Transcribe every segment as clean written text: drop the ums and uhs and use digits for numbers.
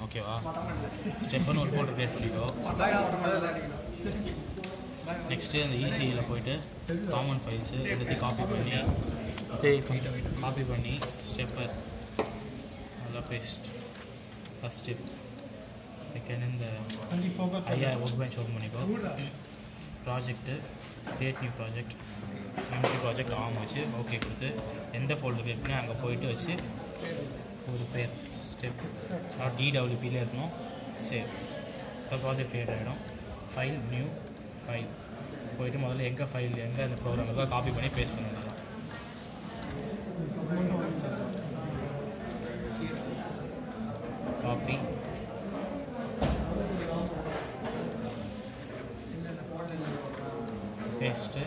ஓகேவா? ஸ்டெப்புன்னு ஒரு folder create பண்ணிக்கோ. நெக்ஸ்ட்டு அந்த ஈசியில் போய்ட்டு காமன் ஃபைல்ஸு எல்லாத்தையும் காப்பி பண்ணி ஸ்டெப்பர் நல்லா பேஸ்ட். ஃபஸ்ட் ஸ்டெப் செகண்ட் இந்த ஒர்க் பெஞ்ச் ஓப்பன் பண்ணிக்கோ. Project create new project empty project வச்சு ஓகே கொடுத்து எந்த ஃபோல்டர் க்ரியேட் பண்ணி அங்கே போய்ட்டு வச்சு ஒரு பேர் ஸ்டெப் DWPயில் இருக்கணும். சேவ். இப்போ ப்ராஜெக்ட் க்ரியேட் ஆகிடும். ஃபைல் நியூ ஃபைல் போய்ட்டு முதல்ல எங்கே அந்த ப்ரோக்ராம் இருக்கோ காப்பி பண்ணி பேஸ்ட் பண்ணிடலாம். காப்பி பேஸ்ட்டு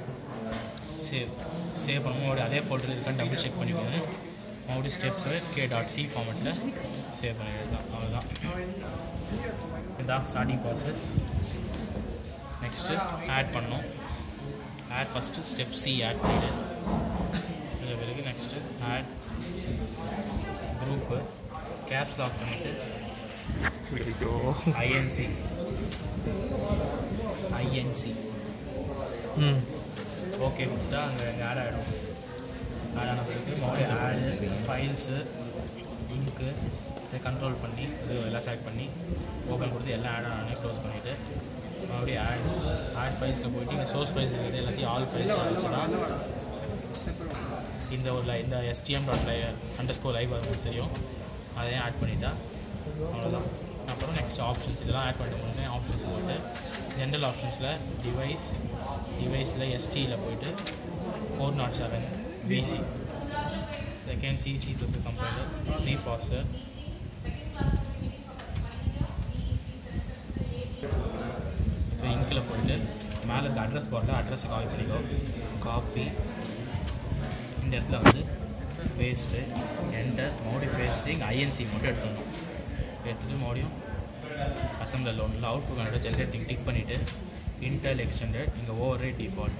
சேவ் பண்ணுவோம். மறுபடியும் அதே ஃபோல்டரில் இருக்கான்னு டபுள் செக் பண்ணிக்கோங்க. மறுபடியும் ஸ்டெப்பு k.c ஃபார்மெட்டில் சேவ் பண்ணிடுறது தான். அவ்வளோதான். இதுதான் ஸ்டார்டிங் ப்ராசஸ். நெக்ஸ்ட்டு ஆட் பண்ணோம். ஃபஸ்ட்டு ஸ்டெப் C ஆட் பண்ணிவிட்டு இது பிறகு next add group caps lock பண்ணிவிட்டு INC ஓகே கொடுத்தா அங்கே ஆட் ஆகிடும். ஆட் ஆன பிறகு மறுபடியும் ஆடு ஃபைல்ஸு லிங்க்கு இதை கண்ட்ரோல் பண்ணி இது எல்லாம் செலக்ட் பண்ணி ஓப்பன் கொடுத்து எல்லாம் ஆட் ஆனே க்ளோஸ் பண்ணிவிட்டு மறுபடியும் ஆட் ஃபைல்ஸில் போய்ட்டு இங்கே சோர்ஸ் ஃபைல்ஸ் இருக்குது எல்லாத்தையும் ஆல் ஃபைல்ஸ் ஆச்சுன்னா இந்த stm.live தெரியும். அதையும் ஆட் பண்ணிட்டா அவ்வளோதான். அப்புறம் நெக்ஸ்ட் ஆப்ஷன்ஸ் இதெல்லாம் ஆட் பண்ணிட்டு முடிஞ்சு ஆப்ஷன்ஸ் போய்ட்டு ஜென்ரல் ஆப்ஷன்ஸில் டிவைஸில் STயில் போய்ட்டு 407 BC செகண்ட் C2 கம்பைலர் ரீஃபாஸ்டர் இப்போ இங்கில் போய்ட்டு மேலே இருக்க அட்ரஸ் பாரில் அட்ரஸை காப்பி பண்ணிக்கோ. காப்பி இந்த இடத்துல வந்து பேஸ்ட்டு என்டர் மறுபடியும் பேஸ்ட்டு இங்கே INC மட்டும் எடுத்துடணும். எடுத்துகிட்டு மறுபடியும் அசம்பிளில் ஒன்றில் அவுட்புட் கனெக்டர் ஜென்ரேட்டிங் டிக் பண்ணிவிட்டு இன்டெல் எக்ஸ்டெண்டட் இங்கே ஓவர்ரைட் டிஃபால்ட்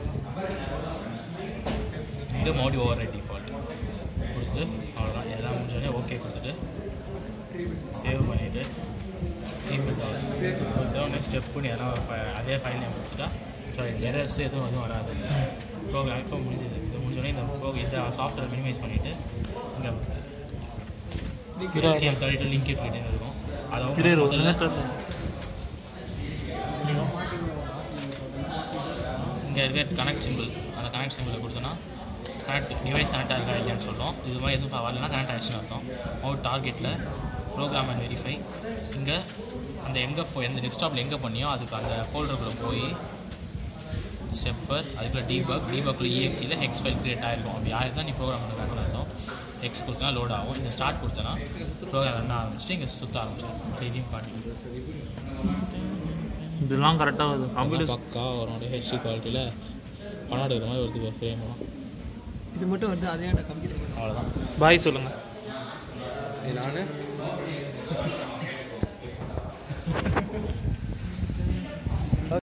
இங்கே மறுபடியும் ஓவர்ரைட் டிஃபால்ட் கொடுத்து அவ்வளோதான். எல்லாம் முடிஞ்சோடனே ஓகே கொடுத்துட்டு சேவ் பண்ணிவிட்டு ரீபில்ட் ஆகும். கொடுத்தோடனே ஸ்டெப் பண்ணி எதனா அதே ஃபைல் நேம் கொடுத்துட்டா எரர்ஸ் எதுவும் வராது. ப்ரோக்ராம் இப்போ முடிஞ்சது. இது முடிஞ்சோடனே இந்த சாஃப்ட்வேர் மினிமைஸ் பண்ணிவிட்டு இங்கே STM32 லிங்க் கிட்டே இருக்கும். அதை இங்கே இருக்க கனெக்ட் சிம்பிள் அந்த கனெக்ட் சிம்பிளை கொடுத்தோன்னா டிவைஸ் கனெக்டாக இருக்கா இல்லையான்னு சொல்லும். இது மாதிரி எதுவும் வரலன்னா கனெக்ட் ஆகிடுச்சுன்னு அர்த்தம். டார்கெட்டில் ப்ரோக்ராம் அண்ட் வெரிஃபை இங்கே அந்த எந்த டெஸ்க்டாப்பில் எங்கே பண்ணியோ அதுக்கு அந்த ஃபோல்டருக்குள்ளே போய் ஸ்டெப்பர் அதுக்குள்ளே டீபக்குள்ளே EXEயில் ஹெக்ஸ் ஃபைல் க்ரியேட் ஆகிருக்கும். அப்படி ஆயிருந்தால் நீ ப்ரோக்ராம் பண்ணுறாங்கன்னு அர்த்தம். எக்ஸ் கொடுத்தனா லோட் ஆகும். இந்த ஸ்டார்ட் கொடுத்தனா ப்ரோக்ராம் ரன் ஆரம்பிச்சுட்டு இங்கே சுற்ற ஆரம்பிச்சிடும். இதையும் காட்டிடும். இதெல்லாம் கரெக்டாக வருது. கம்ப்யூட்டர் பக்கா வரும். HD குவாலிட்டியில் படம் எடுக்கிற மாதிரி வருது ஃப்ரேம்லாம். இது மட்டும் வருது. அதே கம்ப்யூட்டர் அவ்வளோதான். பாய் சொல்லுங்கள். நான்